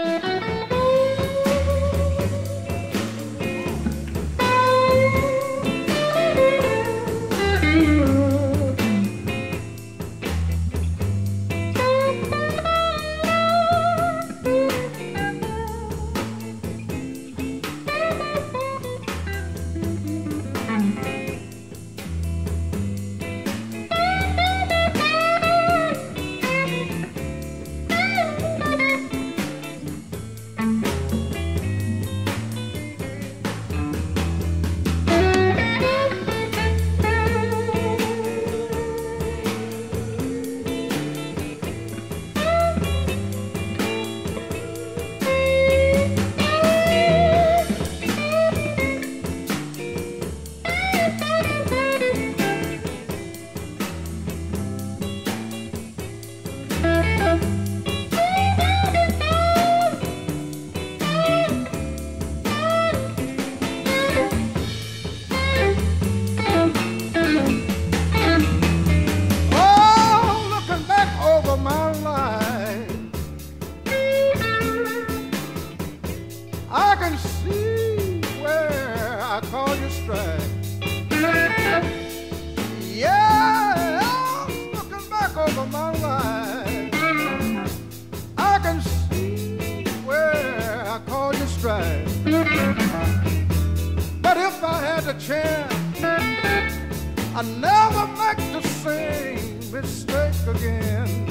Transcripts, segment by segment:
But if I had the chance, I'd never make the same mistake again.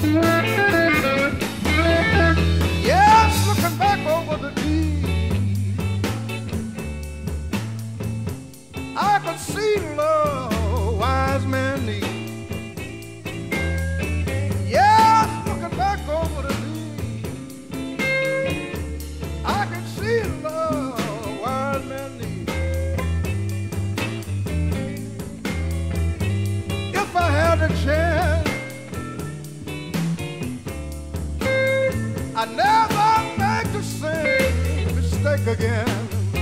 Yes, looking back over the deed, I could see love wise men need. Yes, looking back over the deed, I can see love wise men need. If I had a chance, I never make the same mistake again.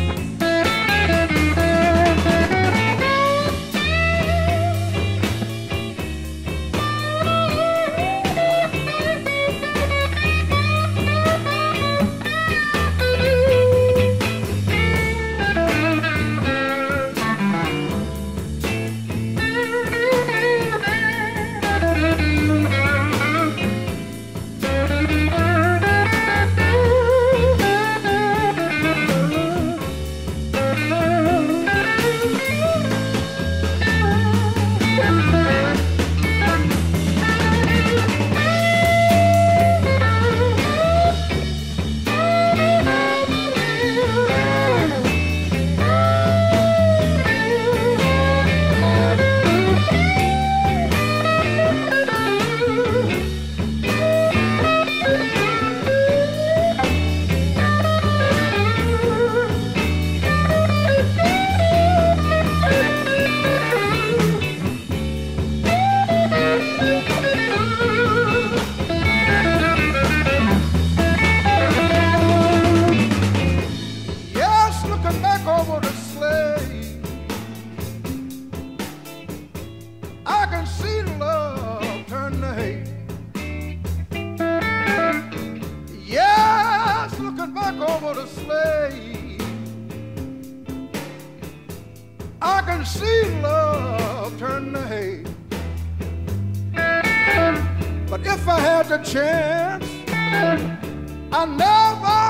I can see love turn to hate. Yes, looking back over the slave, I can see love turn to hate. But if I had the chance, I never